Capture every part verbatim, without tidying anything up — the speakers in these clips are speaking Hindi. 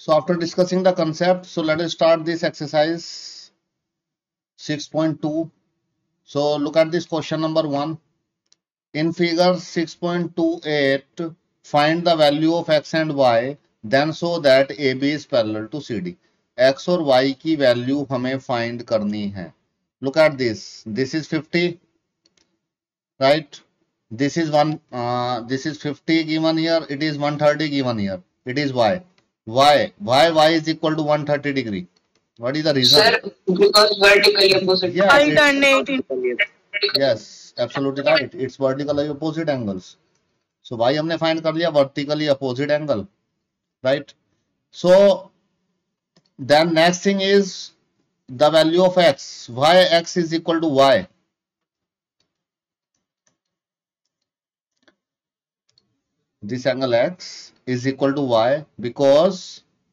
So after discussing the concept, so let us start this exercise six point two. So look at this question number one. In figure six point two eight, find the value of x and y, then show that A B is parallel to C D. X और y की वैल्यू हमें फाइंड करनी है. Look at this. This is fifty, right? This is one. Uh, this is fifty given here. It is one thirty given here. It is y. Why? Why y is equal to one hundred thirty degree? What is the reason? Sir, because vertically opposite. Yes, Alternate. Yes, absolutely right. It's vertically opposite angles. So y हमने find कर लिया vertically opposite angle, right? So then next thing is the value of x. Why x is equal to y? This angle x is equal to y because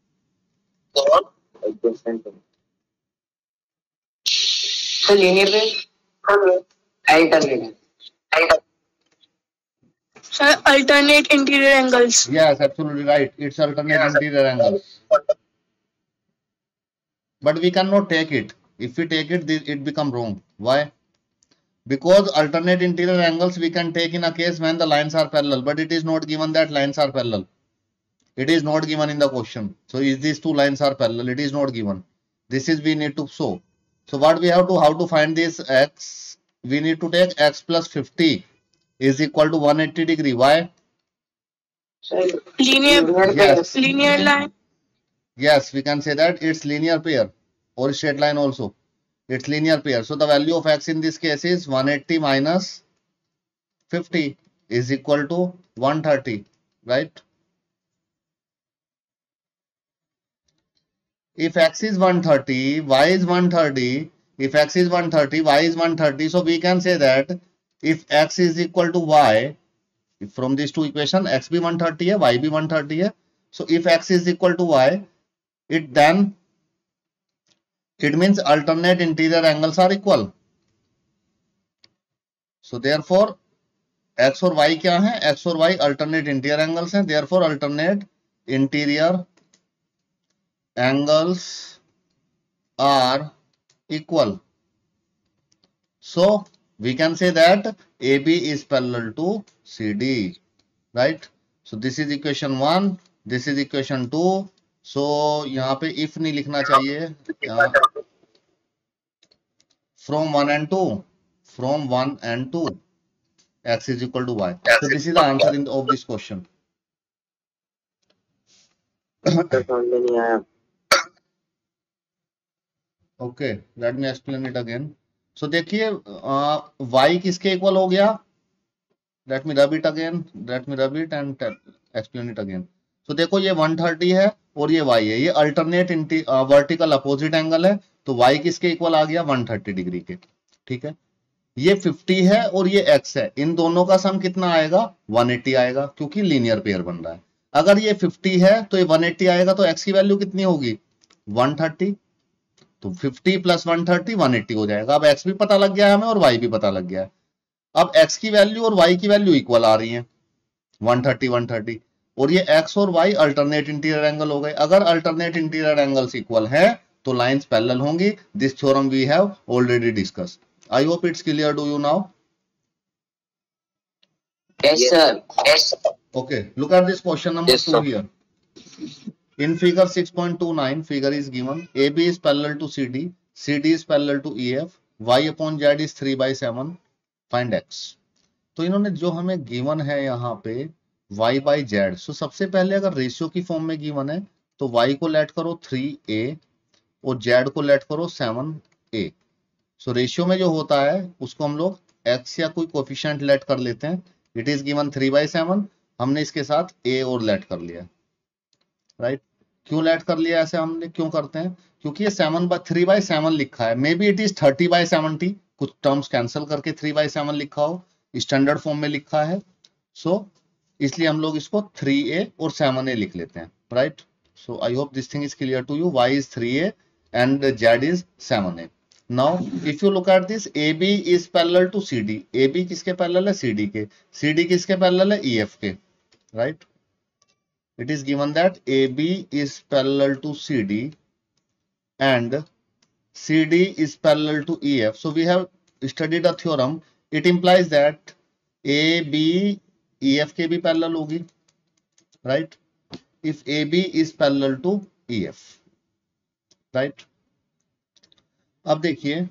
So linear way. Alternate. Sir, alternate interior angles. yes, absolutely right. It's alternate interior angles. But we cannot take it. If we take it, it become wrong. Why? Because alternate interior angles we can take in a case when the lines are parallel, but it is not given that lines are parallel. It is not given in the question. So is these two lines are parallel? It is not given. This is we need to show. So what we have to, how to find this x? We need to take x plus fifty is equal to one hundred eighty degree. Why? Linear. Yes. Linear line. Yes, we can say that it's linear pair or straight line also. It's linear pair. So the value of x in this case is one hundred eighty minus fifty is equal to one hundred thirty, right? If x is one hundred thirty, y is one hundred thirty, if x is one hundred thirty, y is one hundred thirty, so we can say that if x is equal to y, from these two equations, x be one hundred thirty है, y be one hundred thirty है. So if x is equal to y, it then it means alternate interior angles are equal. So therefore x और y क्या है? X और y alternate interior angles हैं. Therefore alternate interior angles are equal. So we can say that A B is parallel to C D, right? So this is equation one, this is equation two. So यहाँ पे if नहीं लिखना चाहिए. From one and two, from one and two, x is equal to y. So this is the answer in the, of this question. Okay, let me explain it again. So देखिए y किसके इक्वल हो गया? Let me rub it again. Let me rub it and explain it again. So देखो ये one thirty है और ये y है. ये अल्टरनेट वर्टिकल अपोजिट एंगल है. तो y किसके इक्वल आ गया? one hundred thirty डिग्री के. ठीक है. ये fifty है और ये x है. इन दोनों का सम कितना आएगा? one hundred eighty आएगा क्योंकि लीनियर पेयर बन रहा है. अगर ये fifty है तो ये one hundred eighty आएगा तो x की वैल्यू कितनी होगी? one thirty. तो fifty plus one thirty one hundred eighty हो जाएगा. अब x भी पता लग गया है हमें और y भी पता लग गया है. अब x की वैल्यू और y की वैल्यू इक्वल आ रही है one thirty one thirty और ये x और y अल्टरनेट इंटीरियर एंगल हो गए. अगर अल्टरनेट इंटीरियर एंगल्स इक्वल है तो लाइंस पैरेलल होंगी. This theorem we have already discussed. I hope it's clear to you now. Yes, sir. Yes. Okay, look at this question number Yes, two sir. here. In figure six point two nine, figure is given. A B is parallel to C D, C D is parallel to E F, y upon z is three by seven. Find x. तो इन्होंने जो हमें गिवन है यहाँ पे y by z. सो सबसे पहले अगर रेशियो की फॉर्म में गिवन है तो y को लेट करो three a और z को लेट करो seven a. सो रेशियो में जो होता है उसको हम लोग x या कोई कोफिशिएंट लेट कर लेते हैं. It is given three by seven. हमने इसके साथ a और लेट कर लिया, राइट. क्यों लेट कर लिया ऐसे हमने, क्यों करते हैं? क्योंकि ये seven by three by seven लिखा है. Maybe it is thirty by seventy. कुछ टर्म्स कैंसिल करके थ्री बाई सेवन लिखा हो, स्टैंडर्ड फॉर्म में लिखा है. सो so, इसलिए हम लोग इसको थ्री ए और सेवन ए लिख लेते हैं, right. So I hope this thing is clear to you. y is three a and z is seven a. Now if you look at this, A B is parallel to C D. A B किसके पैरेलल है? C D के. C D किसके पैरेलल है? E F के, right. it is given that A B is parallel to C D and C D is parallel to E F. So we have studied a theorem. It implies that A B E F के भी parallel होगी, right? If A B is parallel to E F, right? अब देखिए,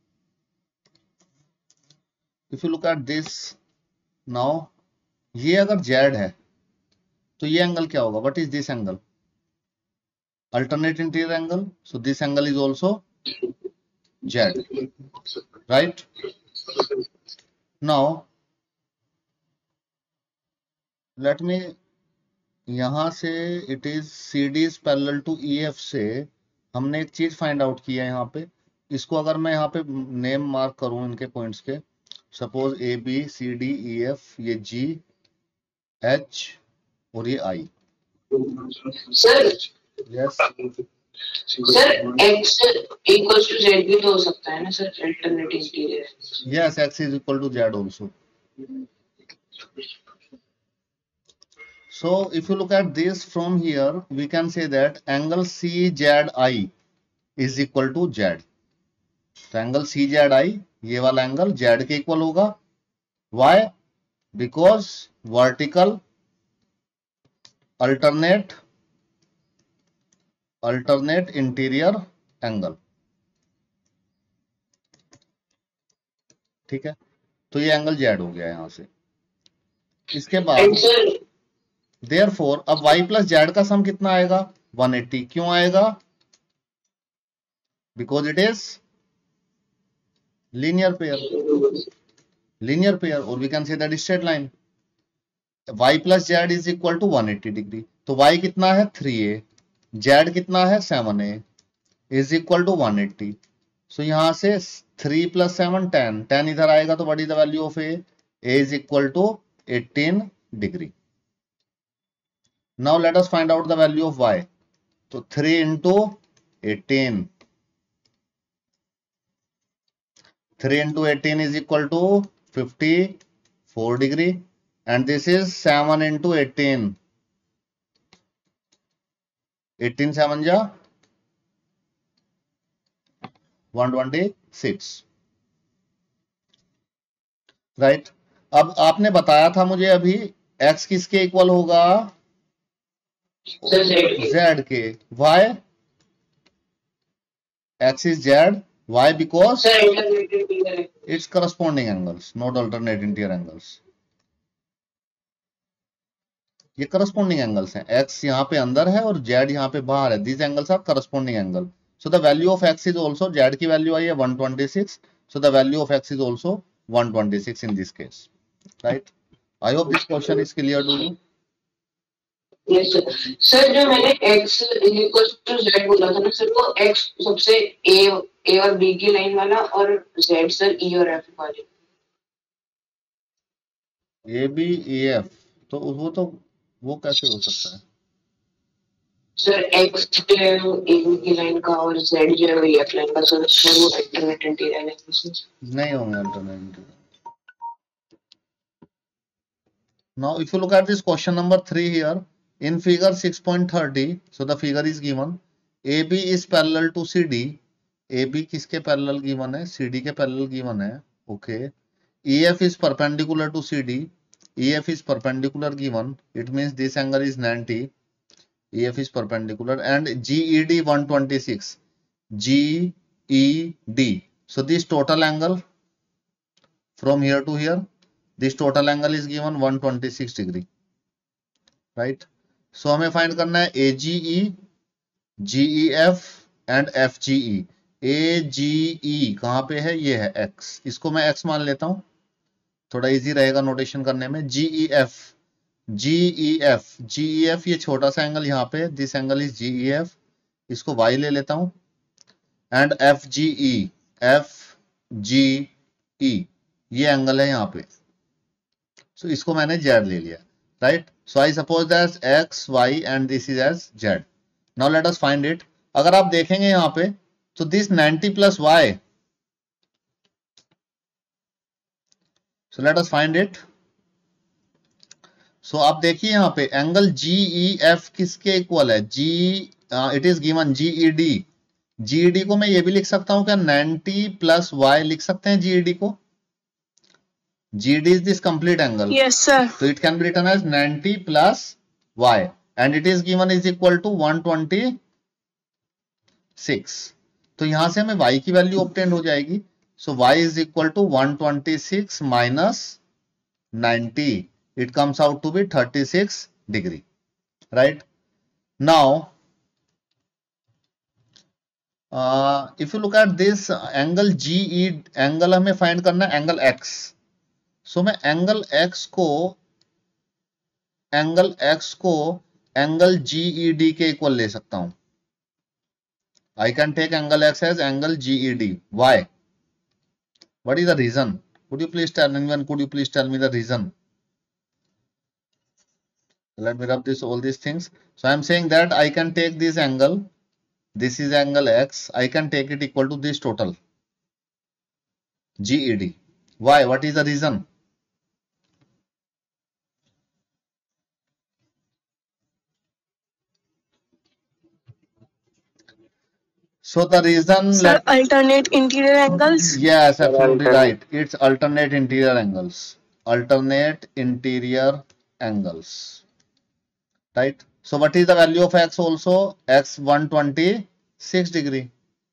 if you look at this now, ये अगर Z है तो ये एंगल क्या होगा? What is this angle? Alternate interior angle. So this angle is also Z, right? Now let me, यहां से it is C D is parallel to E F से हमने एक चीज फाइंड आउट की है यहाँ पे. इसको अगर मैं यहाँ पे नेम मार्क करूं इनके पॉइंट्स के, suppose A B C D E F, ये जी एच और ये I. Sir yes sir x equals to z भी तो हो सकता है ना sir, alternate interior. Yes x is equal to z also. So if you look at this from here, we can say that angle C Z I is equal to Z. तो angle C Z I, ये वाला angle Z के इक्वल होगा. Why? Because vertical alternate alternate interior angle. ठीक है, तो ये एंगल Z हो गया यहां से. इसके बाद Therefore, अब y प्लस जेड का सम कितना आएगा? one eighty. क्यों आएगा? Because it is linear pair. Linear pair, or we can say that is straight line. y plus z is equal to one eighty degree. तो y कितना है? three a. z कितना है? seven a. is equal to one eighty. So यहां से three plus seven ten. ten इधर आएगा तो what is the value of a? a is equal to eighteen degree. Now let us find out the value of y. So three into eighteen. three into eighteen is equal to fifty-four degree. And this is seven into eighteen. eighteen seven ja one twenty-six. Right? अब आपने बताया था मुझे अभी x किसके इक्वल होगा? Z के. Why? X is Z. Why? Because it's corresponding angles, not alternate interior angles. ये corresponding angles हैं. X यहाँ पे अंदर है और Z यहाँ पे बाहर है. These angles are corresponding angle. So the value of X is also, Z की value आई है one twenty-six. So the value of X is also one twenty-six in this case. Right? I hope this question is clear to you. Yes sir. Sir जो मैंने x इक्वल टू z बोला था ना सर, वो x सबसे a a और b की लाइन वाला और z सर e और f वाली. a b e f, तो वो तो वो कैसे हो सकता है? सर x जो है वो a b की लाइन का और z जो है वो e f लाइन का. सर वो अल्टरनेट इंटीरियर है. नहीं होंगे alternate interior. Now if you look at this question number three here, in figure six point thirty, so the figure is given, A B is parallel to C D. A B किसके parallel given है? C D के parallel given है. Okay. E F is perpendicular to C D. E F is perpendicular given. It means this angle is ninety. E F is perpendicular and G E D one twenty-six. G E D. So this total angle from here to here, this total angle is given one twenty-six degree. Right? So हमें फाइंड करना है A G E, G E F and F G E. A G E कहाँ पे है? ये है X. इसको मैं X मान लेता हूं, थोड़ा इजी रहेगा नोटेशन करने में. G E F, G E F, G E F ये छोटा सा एंगल यहाँ पे, this angle is G E F. इसको Y ले लेता हूं. And F G E, F G E ये एंगल है यहाँ पे. सो so, इसको मैंने Z ले लिया. Right? So I suppose that X, Y and this is as Z. Now let us find it. अगर आप देखेंगे यहाँ पे, so this ninety plus Y. So let us find it. सो आप देखिए यहाँ पे एंगल जी ई एफ किसके इक्वल है, जी it is given G E D. G E D को मैं ये भी लिख सकता हूँ क्या, नाइंटी प्लस वाई लिख सकते हैं जी ई डी को। G E D is this complete angle, Yes, sir. so it can be written as ninety plus y and it is given is equal to one twenty-six। तो यहां से हमें y की वैल्यू ऑब्टेन हो जाएगी। so y is equal to one twenty-six minus ninety, it comes out to be thirty-six degree, right? now uh, if you look at this angle G E, angle हमें फाइंड करना है एंगल x। so मैं एंगल x को एंगल x को एंगल G E D के इक्वल ले सकता हूं। I can take angle x as angle G E D. Why? What is the reason? Could you please tell anyone? Could you please tell me the reason? Let me rub this all these things. So I am saying that I can take this angle. This is angle x. I can take it equal to this total G E D. Why? What is the reason? So the reason. Sir, let alternate interior angles. Yes, absolutely right. It's alternate interior angles. Alternate interior angles. Right. So what is the value of x also? X one twenty-six degree.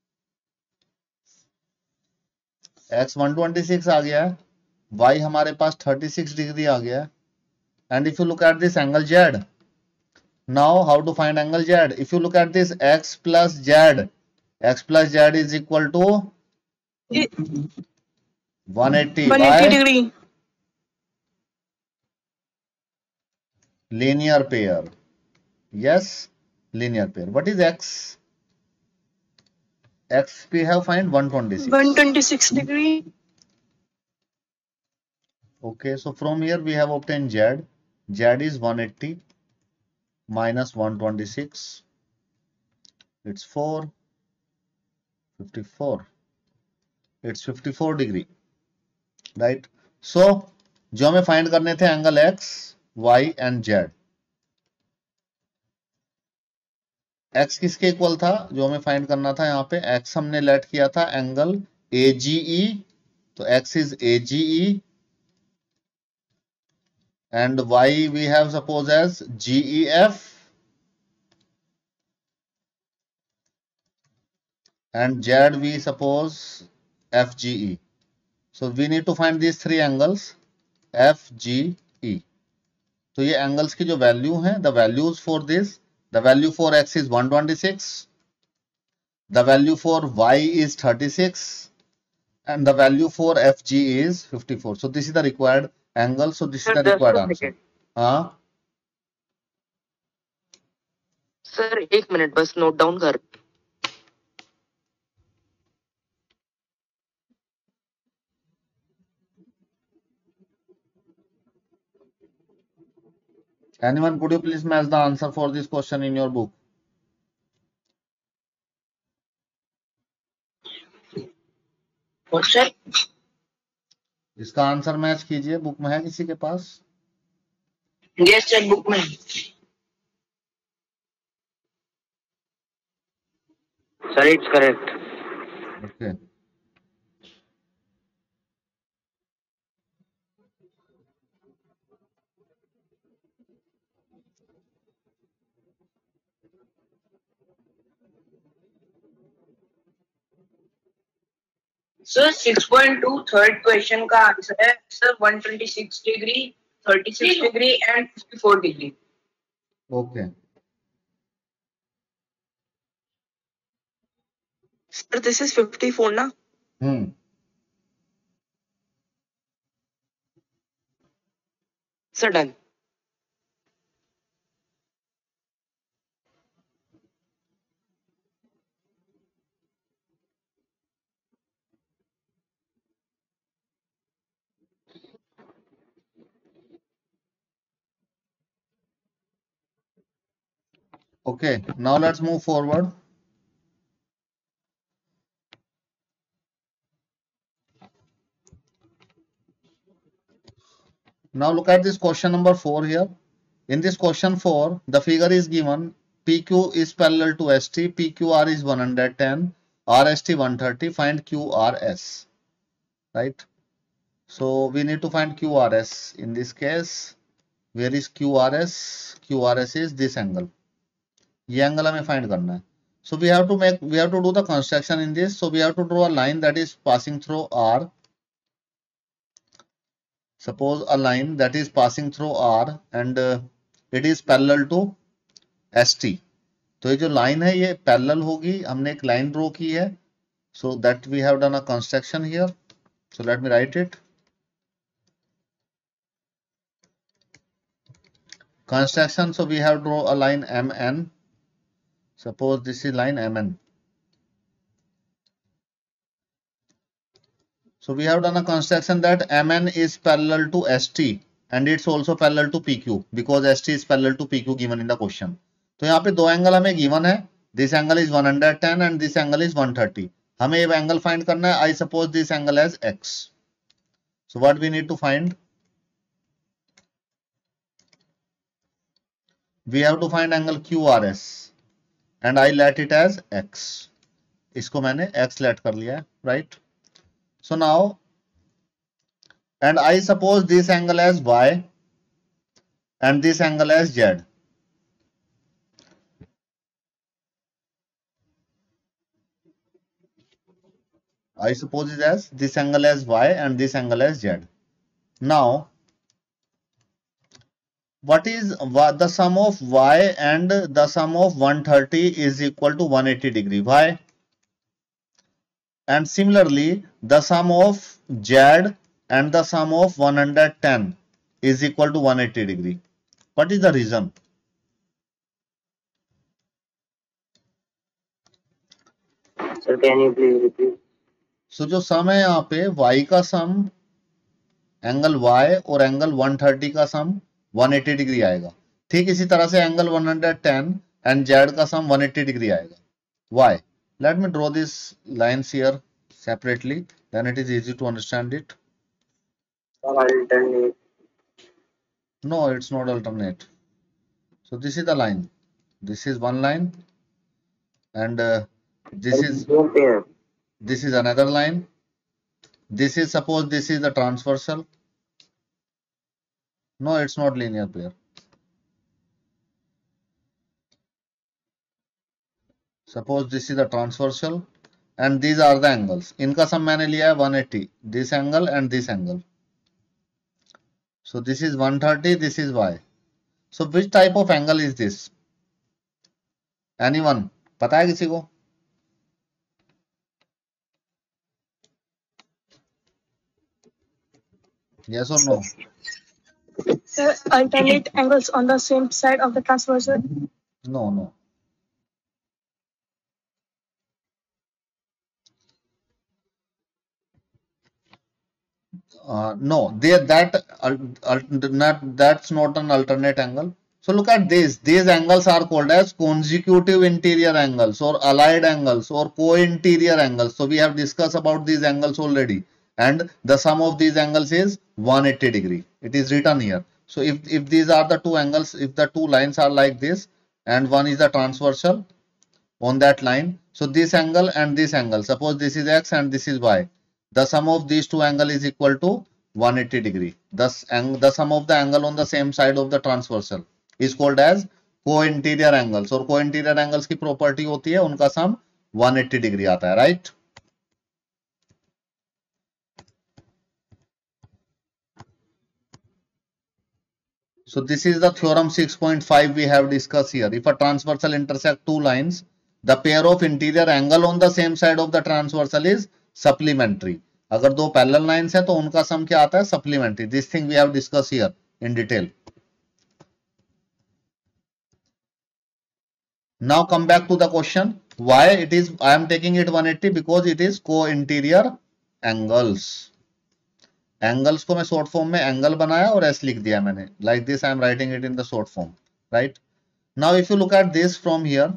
x one twenty-six आ गया है, y हमारे पास thirty-six डिग्री आ गया है। and if you look at this angle z, now how to find angle z? if you look at this x plus z, x plus z is equal to one eighty one eighty by degree. linear pair. Yes, linear pair. What is x? X we have find one twenty-six. one twenty-six degree. Okay, so from here we have obtained z. Z is one eighty minus one twenty-six. It's four fifty-four. It's fifty-four degree, right? So जो हमें फाइंड करने थे angle x, y and z। x किसके इक्वल था जो हमें फाइंड करना था, यहाँ पे x हमने लेट किया था एंगल A G E, तो x is A G E and y we have suppose as G E F and z we suppose F G E. So we need to find these three angles F G E. तो ये एंगल्स की जो वैल्यू है, the values for this, the value for x is one twenty-six, the value for y is thirty-six and the value for F G is fifty-four. So this is the required angle. So this is the required answer. हाँ सर एक मिनट बस नोट डाउन कर। anyone could you please match the answer for this question in your book? Question इसका आंसर मैच कीजिए, बुक में है किसी के पास? यस सर बुक में। Sir it's correct. Okay sir six point two third question का आंसर है sir one twenty-six degree, thirty-six degree and fifty-four degree. Okay Sir, this is fifty-four ना? Hmm sir done. okay, now let's move forward. Now look at this question number four here. In this question four, the figure is given P Q is parallel to S T, P Q R is one hundred ten, R S T one thirty, find Q R S, right? So we need to find Q R S. In this case, where is Q R S? Q R S is this angle. ये angle हमें find करना है. So we have to make, we have to do the construction in this. So we have to draw a line that is passing through R. Suppose a line that is passing through R and uh, it is parallel to S T. तो ये जो line है ये parallel होगी. हमने एक line draw की है. So that we have done a construction here. So let me write it. Construction. So we have draw a line M N. Suppose this is line M N. So we have done a construction that M N is parallel to S T and it's also parallel to P Q because S T is parallel to P Q given in the question. तो यहाँ पे दो एंगल हमें गिवन है. This angle is one hundred ten and this angle is one thirty. हमें ये एंगल फाइंड करना है. I suppose this angle as X. So what we need to find? We have to find angle Q R S and I let it as X. इसको मैंने X let कर लिया है, right? So now, and I suppose this angle as Y and this angle as Z. I suppose it as this angle as Y and this angle as Z. Now, what is the sum of Y and the sum of one thirty is equal to one eighty degree? Why? And similarly, the sum of Z and the sum of one hundred ten is equal to one eighty degree. What is the reason? Sir, can you please repeat? So जो सम है यहाँ पे Y का सम एंगल Y और एंगल one thirty का सम one eighty डिग्री आएगा. ठीक इसी तरह से angle one hundred ten and Z का सम one eighty डिग्री आएगा. Why? Let me draw these lines here separately, then it is easy to understand it. Alternate. No, it's not alternate. So this is the line. This is one line, and uh, this is this is another line. This is, suppose this is the transversal. No, it's not linear pair. Suppose this is the transversal and these are the angles. इनका सम मैंने लिया है one eighty. This angle and this angle. So this is one thirty, this is Y. So which type of angle is this? Anyone? पता है किसी को? Yes or no? Sir, alternate angles on the same side of the transversal. No, no. Uh, no, they, that uh, uh, not, that's not an alternate angle. So look at this. These angles are called as consecutive interior angles or allied angles or co-interior angles. So we have discussed about these angles already. And the sum of these angles is one eighty degree. It is written here. So if, if these are the two angles, if the two lines are like this and one is the transversal on that line. So this angle and this angle, suppose this is X and this is Y. The sum of these two angles is equal to one eighty degree. Thus, the sum of the angle on the same side of the transversal is called as co-interior angles. और co-interior angles की property होती है उनका sum one eighty degree आता है, right? So this is the theorem six point five we have discussed here. If a transversal intersect two lines, the pair of interior angle on the same side of the transversal is supplementary. अगर दो पैरेलल लाइंस है तो उनका सम क्या आता है? Supplementary. This thing we have discuss here in detail. Now come back to the question. Why it is I am taking it one eighty? Because it is co-interior angles. Angles को मैं short form में angle बनाया और s लिख दिया मैंने. Like this I am writing it in the short form, right? Now if you look at this from here,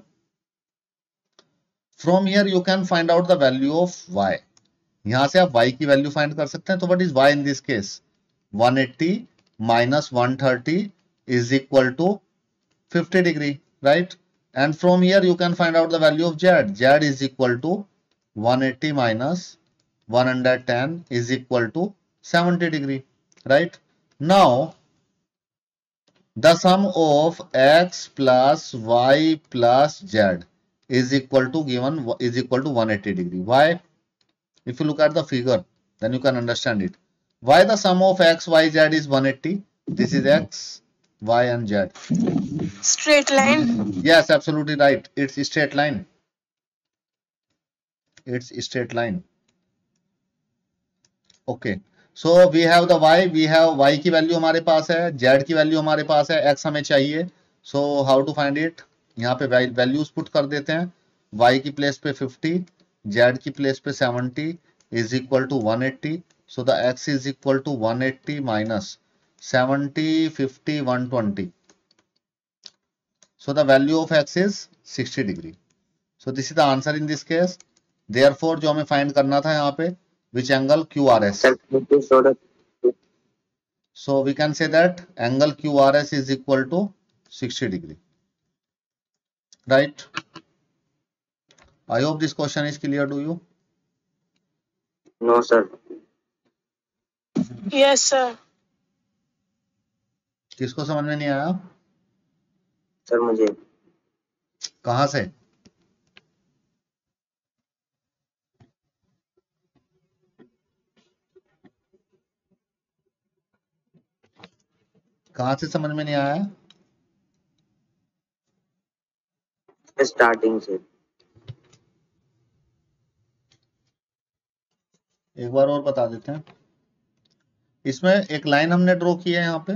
from here you can find out the value of y. यहाँ से आप y की वैल्यू फाइंड कर सकते हैं. तो what is y in this case? one eighty minus one thirty is equal to fifty degree, right? And from here you can find out the value of Z. Z is equal to one eighty minus one hundred ten is equal to seventy degree, right? Now the sum of x plus y plus z is equal to given is equal to one eighty degree. Why? If you look at the figure, then you can understand it. Why the sum of x, y, z is one eighty? This is x, y and z. Straight line. Yes, absolutely right. It's a straight line. It's a straight line. Okay. So we have the y, we have y की वैल्यू हमारे पास है, z की वैल्यू हमारे पास है, x हमें चाहिए. So how to find it? यहाँ पे वैल्यूज पुट कर देते हैं. y की प्लेस पे fifty, z की प्लेस पे seventy is equal to one eighty. So the x is equal to one eighty minus seventy, fifty, one twenty. So the value of x is sixty degree. So this is the answer in this case. Therefore जो हमें find करना था यहाँ पे, which angle Q R S. So we can say that angle Q R S is equal to sixty degree, right? I hope this question is clear to you. No sir. Yes, sir. किसको समझ में नहीं आया? सर मुझे. कहां से? कहां से समझ में नहीं आया? स्टार्टिंग से. एक बार और बता देते हैं. इसमें एक लाइन हमने ड्रॉ की है यहाँ पे,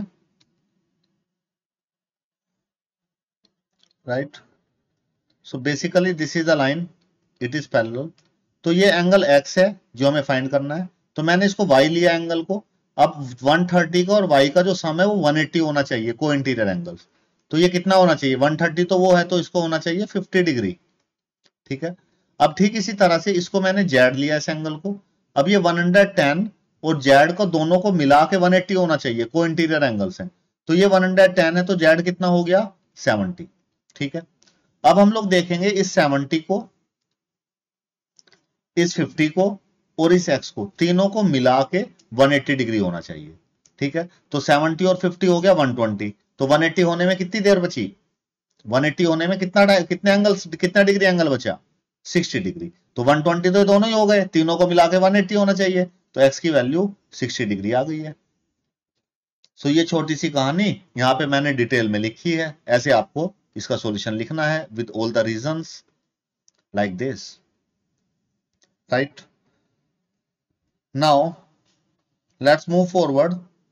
right? So basically this is a line, it is parallel. तो ये एंगल x है जो हमें फाइंड करना है. तो मैंने इसको y लिया एंगल को. अब one thirty का और y का जो सम है वो one eighty होना चाहिए, को इंटीरियर एंगल्स. तो ये कितना होना चाहिए? one thirty तो वो है, तो इसको होना चाहिए fifty डिग्री. ठीक है. अब ठीक इसी तरह से इसको मैंने z लिया इस एंगल को. अब ये one ten और z को दोनों को मिला के one eighty होना चाहिए, को इंटीरियर एंगल्स हैं. तो ये one ten है, तो z कितना हो गया? seventy. ठीक है. अब हम लोग देखेंगे इस seventy को, इस fifty को और इस x को, तीनों को मिला के one eighty डिग्री होना चाहिए. ठीक है. तो seventy और fifty हो गया one twenty. तो one eighty होने में कितनी देर बची? one eighty होने में कितना कितने एंगल्स कितना डिग्री एंगल बचा? sixty degree. तो one twenty तो दोनों ही हो गए, तीनों को मिला के one eighty होना चाहिए. तो x की वैल्यू sixty डिग्री आ गई है. सो ये छोटी सी कहानी यहाँ पे मैंने डिटेल में लिखी है. ऐसे आपको इसका सॉल्यूशन लिखना है with all the reasons like this, right? Now let's move forward.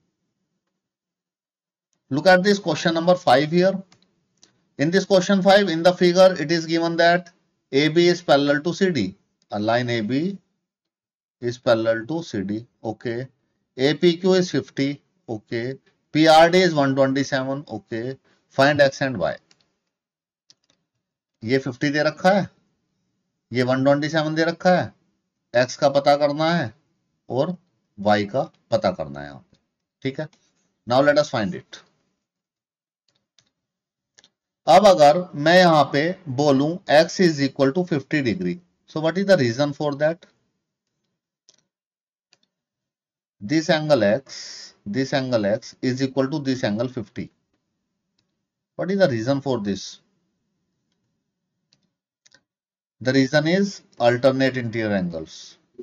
Look at this question number five here. In this question five, in the figure, it is given that A B is parallel to C D. A line A B is parallel to C D. Okay. A P Q is fifty. Okay. P R D is one twenty-seven. Okay. Find X and Y. ये fifty दे रखा है, ये one twenty-seven दे रखा है. X का पता करना है और Y का पता करना है यहाँ पे. ठीक है. Now let us find it. अब अगर मैं यहां पे बोलूं x is equal to fifty degree, so what is the reason for that? This angle x, this angle x is equal to this angle fifty. What is the reason for this? The reason is alternate interior angles.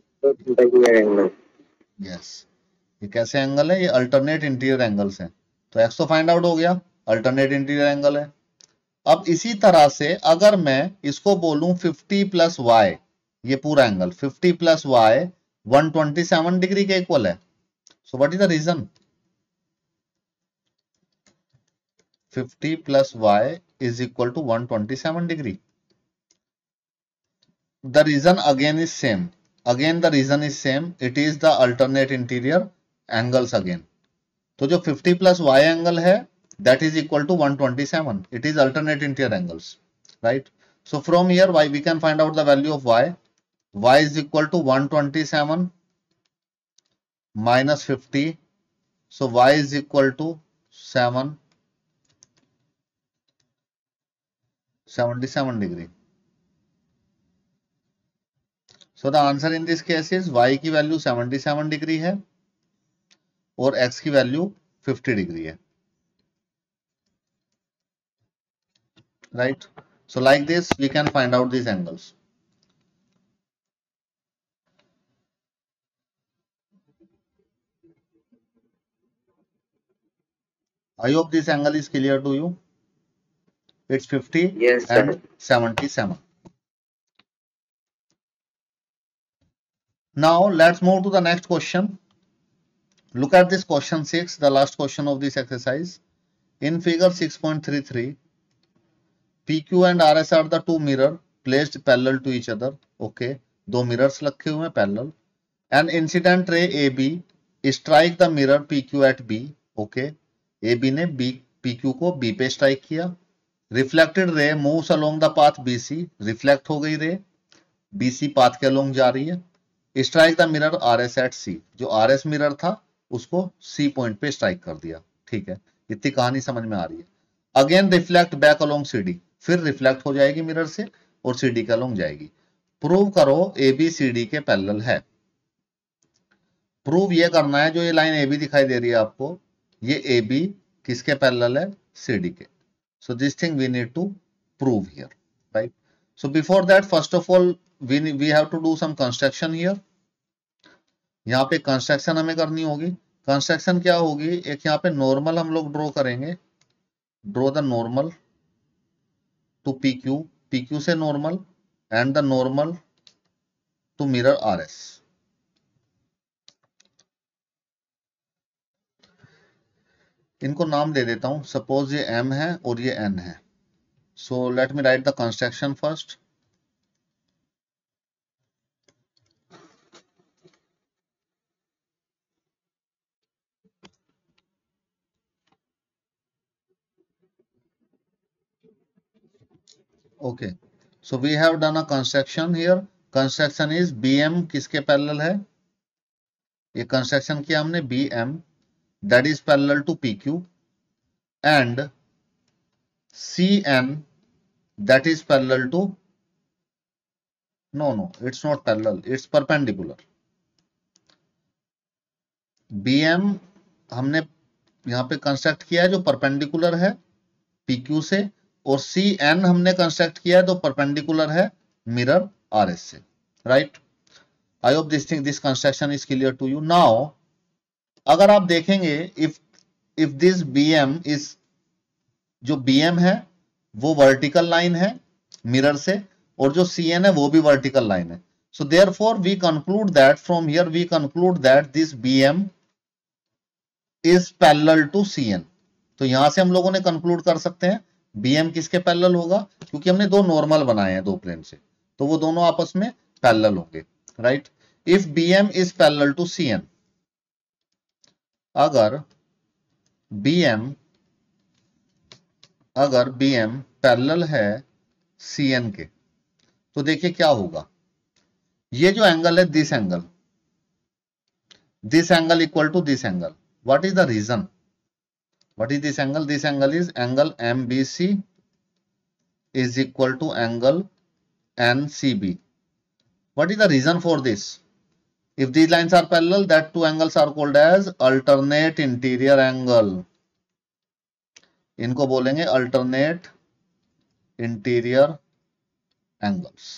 Yes. ये कैसे एंगल है? ये अल्टरनेट इंटीरियर एंगल्स हैं. तो x तो फाइंड आउट हो गया, अल्टरनेट इंटीरियर एंगल है. अब इसी तरह से अगर मैं इसको बोलूं fifty प्लस y, ये पूरा angle fifty plus y one twenty-seven degree के इक्वल है. So what is the reason? fifty plus y is equal to one twenty-seven degree. The reason again is same. Again the reason is same. It is the alternate interior angles again. तो जो fifty प्लस y एंगल है, that is equal to one twenty-seven. It is alternate interior angles, right? So from here, y we can find out the value of y. Y is equal to one twenty-seven minus fifty So y is equal to seven, seventy-seven degree. So the answer in this case is y की वैल्यू seventy-seven डिग्री है और x की वैल्यू fifty डिग्री है. Right? So like this we can find out these angles. I hope this angle is clear to you. It's fifty Yes, sir. and seventy-seven. Now let's move to the next question. Look at this question six, the last question of this exercise. In figure six point three three, P Q and R S are the two mirrors placed parallel to each other. Okay, दो mirrors रखे हुए हैं parallel. An incident ray A B strike the mirror P Q at B. Okay, A B ने B P Q को B पे strike किया. Reflected ray moves along the path B C. Reflect हो गई ray, B C path के along जा रही है. Strike the mirror R S at C. जो R S mirror था उसको C point पे strike कर दिया. ठीक है, इतनी कहानी समझ में आ रही है. Again reflect back along C D. फिर रिफ्लेक्ट हो जाएगी मिरर से और C D के along जाएगी. प्रूव करो A B C D के पैरेलल है. प्रूव ये करना है, जो ये लाइन A B दिखाई दे रही है आपको, ये A B किसके पैरेलल है? C D के. So this thing we need to prove here, right? So before that, first of all, we we have to do some construction here. यहाँ पे कंस्ट्रक्शन हमें करनी होगी. कंस्ट्रक्शन क्या होगी? एक यहाँ पे नॉर्मल हम लोग ड्रॉ करेंगे. Draw the normal to P Q, P Q से normal and the normal to mirror R S. इनको नाम दे देता हूं. सपोज ये M है और ये N है. So let me write the construction first. Okay, so we have done a construction here. Construction is B M किसके पैरेलल है? ये कंस्ट्रक्शन किया हमने B M, that is parallel to P Q, and C N that is parallel to, no no it's not parallel, it's perpendicular. B M हमने यहाँ पे कंस्ट्रक्ट किया है जो परपेंडिकुलर है P Q से, और C N हमने कंस्ट्रक्ट किया है तो परपेंडिकुलर है मिरर R S से. Right? I hope this thing this construction is clear to you. Now अगर आप देखेंगे, if if this B M is, जो B M है वो वर्टिकल लाइन है मिरर से, और जो C N है वो भी वर्टिकल लाइन है. So therefore we conclude that from here we conclude that this B M is parallel to C N. तो यहां से हम लोगों ने कंक्लूड कर सकते हैं B M किसके पैरेलल होगा, क्योंकि हमने दो नॉर्मल बनाए हैं दो प्लेन से, तो वो दोनों आपस में पैरेलल होंगे. Right? If B M is parallel to C N, अगर B M अगर B M पैरेलल है C N के, तो देखिए क्या होगा. ये जो एंगल है, this angle, this angle equal to this angle. What is the reason? What is this angle? This angle is angle M B C is equal to angle N C B. What is the reason for this? If these lines are parallel, that two angles are called as alternate interior angle. इनको बोलेंगे alternate interior angles.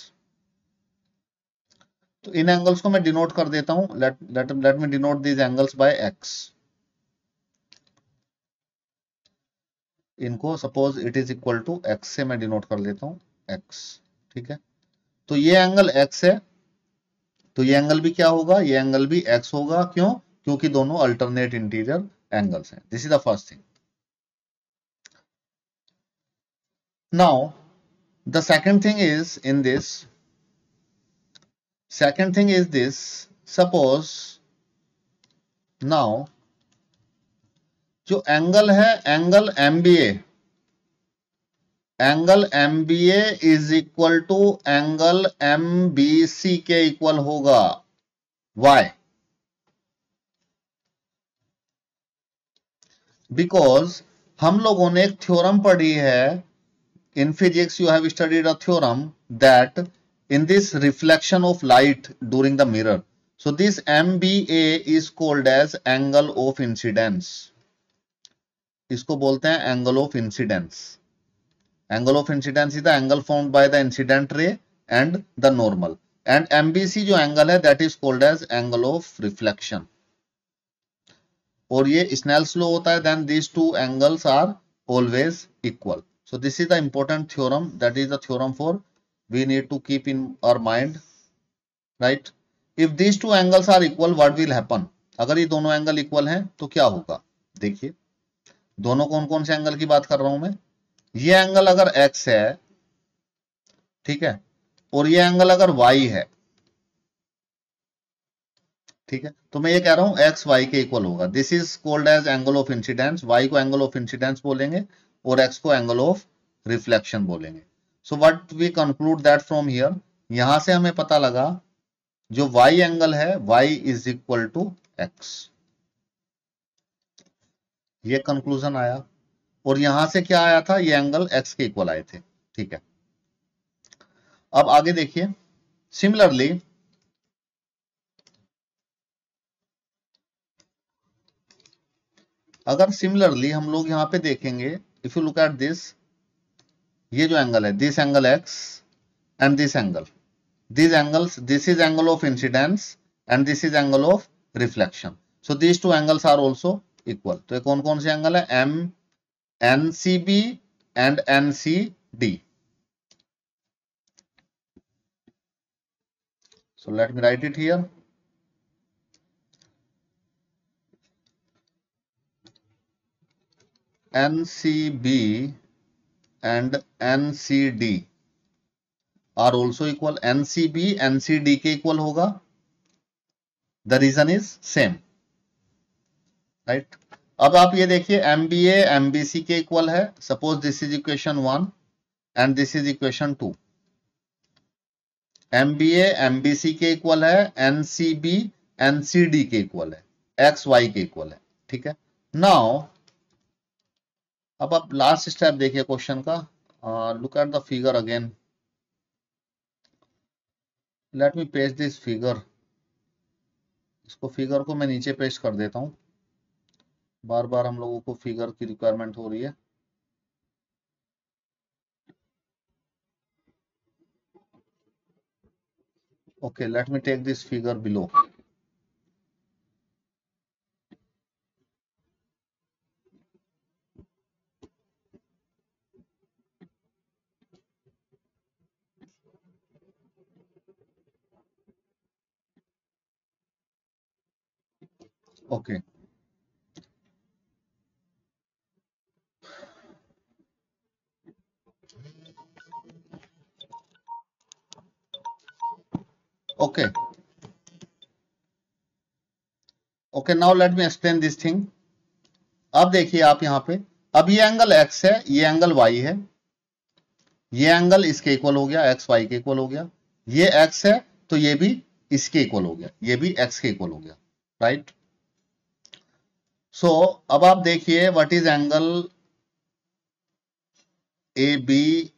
तो इन एंगल्स को मैं डिनोट कर देता हूं. Let let let me denote these angles by X. इनको suppose it is equal to X से मैं डिनोट कर लेता हूं X. ठीक है, तो ये एंगल X है, तो ये एंगल भी क्या होगा? ये एंगल भी X होगा. क्यों? क्योंकि दोनों अल्टरनेट इंटीरियर एंगल्स हैं. This is the first thing. Now the second thing is in this second thing is this suppose now जो एंगल है, angle M B A, angle M B A is equal to angle M B C के इक्वल होगा. Why? बिकॉज हम लोगों ने एक थ्योरम पढ़ी है in physics, you have studied a theorem that in this reflection of light during the mirror, so this M B A is called as angle of incidence. इसको बोलते हैं angle of incidence. Angle of incidence is the angle formed by the incident ray and the normal, and M B C जो angle है that is called as angle of reflection. और ये Snell's law होता है, then these two angles are always equal. So this is the important theorem, that is the theorem for we need to keep in our mind, right? If these two angles are equal, what will happen? अगर ये दोनों एंगल इक्वल हैं तो क्या होगा? देखिए दोनों कौन कौन से एंगल की बात कर रहा हूं मैं। ये एंगल अगर x है, ठीक है, और ये एंगल अगर y है, ठीक है, तो मैं ये कह रहा हूं x y के इक्वल होगा। This is called as angle of incidence. y को एंगल ऑफ इंसिडेंस बोलेंगे और x को एंगल ऑफ रिफ्लेक्शन बोलेंगे। So what we conclude that from here, यहां से हमें पता लगा जो y एंगल है y is equal to x, ये कंक्लूजन आया। और यहां से क्या आया था, ये एंगल x के इक्वल आए थे, ठीक है। अब आगे देखिए, सिमिलरली अगर सिमिलरली हम लोग यहां पे देखेंगे, if you look at this, ये जो एंगल है, this angle x and this angle, these angles, this is angle of incidence and this is angle of reflection, so these two angles are also equal. तो ये कौन कौन से एंगल है, m N C B and N C D. So let me write it here. N C B and N C D are also equal. N C B N C D के इक्वल होगा, the reason is same, right? अब आप ये देखिए M B A M B C के इक्वल है, suppose this is equation one and this is equation two. M B A M B C के इक्वल है, N C B N C D के इक्वल है, X Y के इक्वल है, ठीक है। नाउ अब आप लास्ट स्टेप देखिए क्वेश्चन का, look at the figure again, let me paste this figure, इसको फिगर को मैं नीचे पेस्ट कर देता हूं, बार बार हम लोगों को फिगर की रिक्वायरमेंट हो रही है। Okay, let me take this figure below. Okay, okay okay now let me explain this thing. अब देखिए आप यहां पे, अब ये एंगल x है, ये एंगल y है, ये एंगल इसके इक्वल हो गया, x y के इक्वल हो गया, ये x है तो ये भी इसके इक्वल हो गया, ये भी x के इक्वल हो गया, राइट। सो अब आप देखिए what is angle A B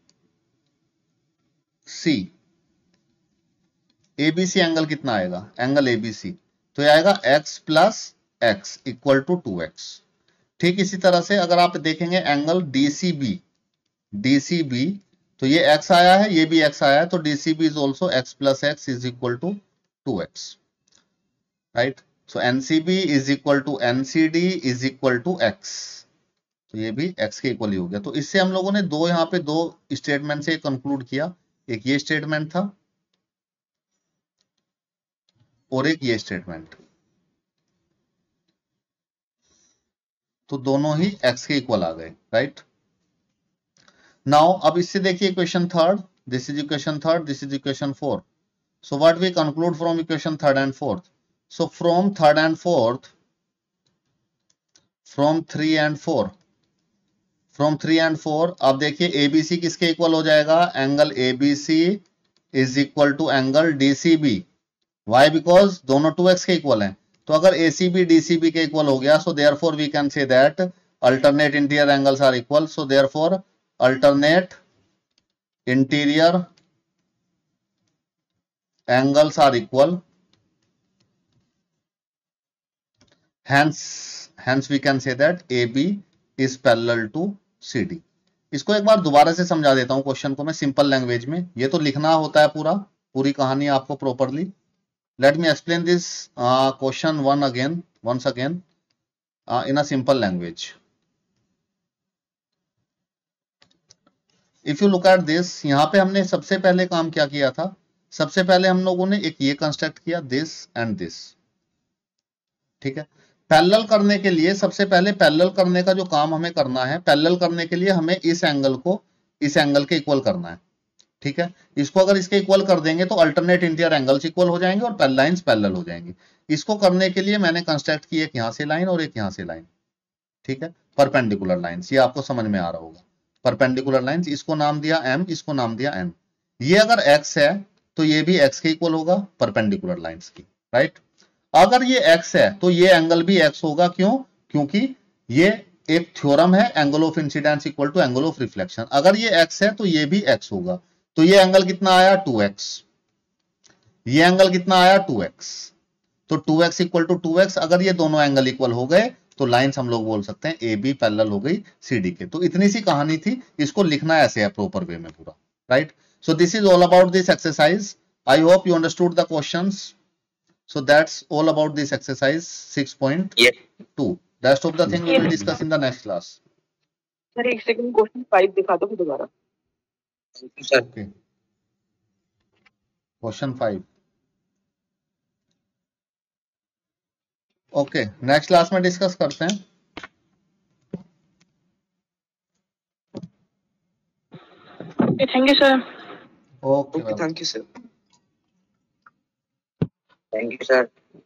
C, A B C angle कितना आएगा, एंगल ए बी सी तो ये आएगा x plus x equal to two x. ठीक इसी तरह से अगर आप देखेंगे angle D C B, D C B तो ये x आया है, ये भी x आया है, तो D C B is also x plus x is equal to two x, right. So N C B is equal to N C D is equal to x, तो ये भी x के इक्वल ही हो गया। तो इससे हम लोगों ने दो यहाँ पे दो स्टेटमेंट से कंक्लूड किया, एक ये स्टेटमेंट था और एक ये स्टेटमेंट, तो दोनों ही x के इक्वल आ गए, राइट। नाउ अब इससे देखिए equation third, this is equation third, this is equation four. So what we conclude from equation third and fourth, so from third and fourth, from three and four, from three and four आप देखिए एबीसी किसके इक्वल हो जाएगा, angle ABC is equal to angle DCB. Why, because दोनों टू एक्स के इक्वल हैं, तो अगर एसीबी डीसीबी के इक्वल हो गया, so therefore we can say that alternate interior angles are equal, so therefore alternate interior angles are equal, hence hence we can say that A B is parallel to C D. इसको एक बार दोबारा से समझा देता हूं क्वेश्चन को मैं सिंपल लैंग्वेज में, ये तो लिखना होता है पूरा, पूरी कहानी आपको properly. Let me explain this question one again once again uh, in a simple language. If you look at this, यहां पे हमने सबसे पहले काम क्या किया था, सबसे पहले हम लोगों ने एक ये कंस्ट्रक्ट किया दिस एंड दिस. ठीक है, पैरेलल करने के लिए सबसे पहले पैरेलल करने का जो काम हमें करना है, पैरेलल करने के लिए हमें इस एंगल को इस एंगल के इक्वल करना है. ठीक है, इसको अगर इसके इक्वल कर देंगे तो अल्टरनेट इंटीरियर एंगल्स इक्वल हो जाएंगे और लाइंस पैरेलल हो जाएंगी. इसको करने के लिए मैंने कंस्ट्रक्ट की एक यहां से लाइन और एक यहां से लाइन. ठीक है, परपेंडिकुलर लाइंस, ये आपको समझ में आ रहा होगा. परपेंडिकुलर लाइंस, इसको नाम दिया m, इसको नाम दिया n. ये अगर x है तो ये भी x के इक्वल होगा परपेंडिकुलर लाइंस की, राइट. अगर ये x है तो ये एंगल भी x होगा. क्यों? क्योंकि ये एक थ्योरम है, angle of incidence equal to angle of reflection. अगर ये x है तो ये भी x होगा. तो ये एंगल कितना आया टू एक्स, ये एंगल कितना आया टू एक्स. तो two x equal to two x. अगर ये दोनों एंगल इक्वल हो गए तो लाइंस हम लोग बोल सकते हैं ए बी पैरेलल हो गई सी डी के. तो इतनी सी कहानी थी, इसको लिखना ऐसे है प्रॉपर वे में पूरा, right. So this is all about this exercise. I hope you understood the questions. So that's all about this exercise six point two. Rest of the thing we will discuss in the next class. Sir एक सेकंड, क्वेश्चन फाइव दिखा दो दोबारा. Okay. Question five. Okay, next class में डिस्कस करते हैं. Thank you sir. Okay, thank you sir. Thank you sir.